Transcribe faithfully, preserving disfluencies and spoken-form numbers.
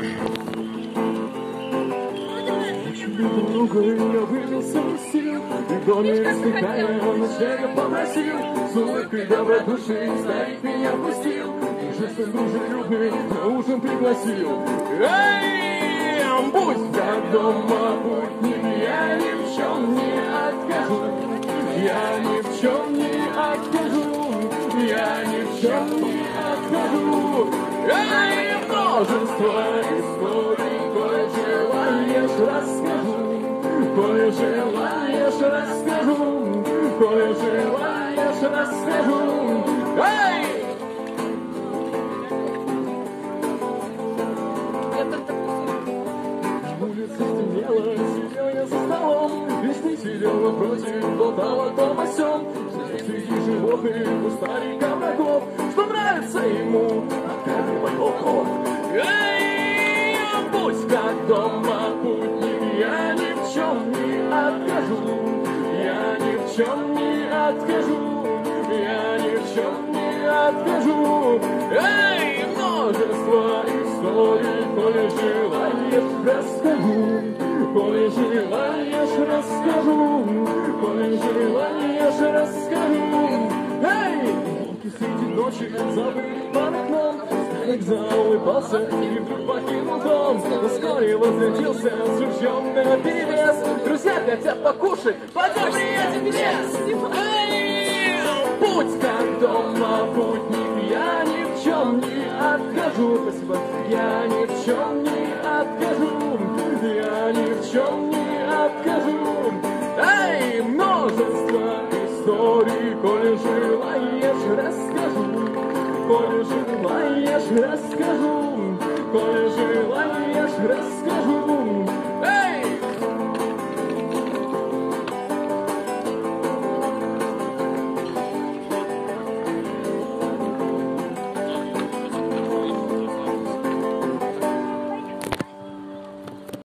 Много я выбился из сил, и в доме распекая ночлега попросил, с улыбкой добродушной старик меня пустил, и жестом дружелюбный на ужин пригласил. Эй, будь как дома путник, я ни в чем не откажу, я ни в чем не откажу, я ни в чем не откажу. Эй, множество историй, кое желаешь, расскажу, кое желаешь, расскажу, кое желаешь, расскажу. Эй! Улица стемнела, сидел я за столом, весны сидел напротив, болтал о том о сём. Среди животных у старика врагов, что нравится ему от каждого волков. Эй, будь как дома путник, я ни в чем не откажу, я ни в чем не откажу, я ни в чем не откажу. Эй, множество историй, коли желаешь, расскажу, коли желаешь, расскажу, коли желаешь, расскажу. Эй, среди ночи забыли под окном, старик заулыбался и вдруг покинул дом. Но вскоре возвратился с ружьем наперевес. Друзья хотят покушать, пойдем, приедем в лес. Эй, будь как дома путник, я ни в чем не откажу. Спасибо. Я ни в чем не откажу, я ни в чем не откажу. Эй, множество историй, коли желаешь, расскажу, коли желаешь, расскажу, коли желаешь, расскажу.